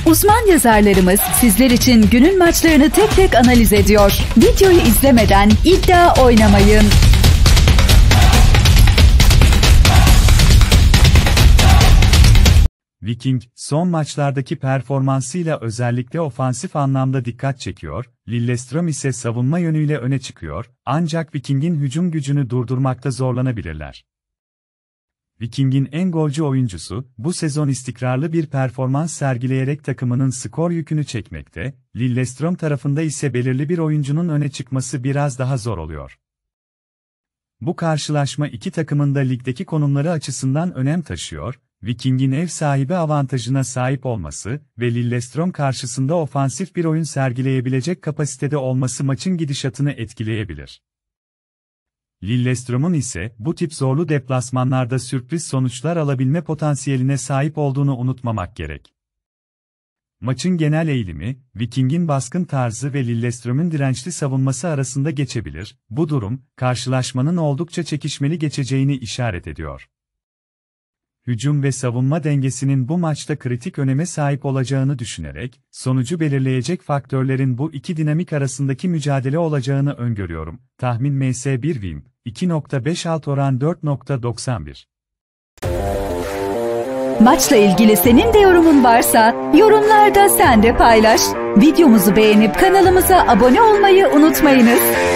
Uzman yazarlarımız sizler için günün maçlarını tek tek analiz ediyor. Videoyu izlemeden iddia oynamayın. Viking, son maçlardaki performansıyla özellikle ofansif anlamda dikkat çekiyor, Lillestrøm ise savunma yönüyle öne çıkıyor, ancak Viking'in hücum gücünü durdurmakta zorlanabilirler. Viking'in en golcü oyuncusu, bu sezon istikrarlı bir performans sergileyerek takımının skor yükünü çekmekte, Lillestrøm tarafında ise belirli bir oyuncunun öne çıkması biraz daha zor oluyor. Bu karşılaşma iki takımın da ligdeki konumları açısından önem taşıyor, Viking'in ev sahibi avantajına sahip olması ve Lillestrøm karşısında ofansif bir oyun sergileyebilecek kapasitede olması maçın gidişatını etkileyebilir. Lillestrøm'ün ise bu tip zorlu deplasmanlarda sürpriz sonuçlar alabilme potansiyeline sahip olduğunu unutmamak gerek. Maçın genel eğilimi, Viking'in baskın tarzı ve Lillestrøm'ün dirençli savunması arasında geçebilir, bu durum, karşılaşmanın oldukça çekişmeli geçeceğini işaret ediyor. Hücum ve savunma dengesinin bu maçta kritik öneme sahip olacağını düşünerek, sonucu belirleyecek faktörlerin bu iki dinamik arasındaki mücadele olacağını öngörüyorum. Tahmin MS1 Wim, 2.5 alt oran 4.91. Maçla ilgili senin de yorumun varsa, yorumlarda sen de paylaş. Videomuzu beğenip kanalımıza abone olmayı unutmayınız.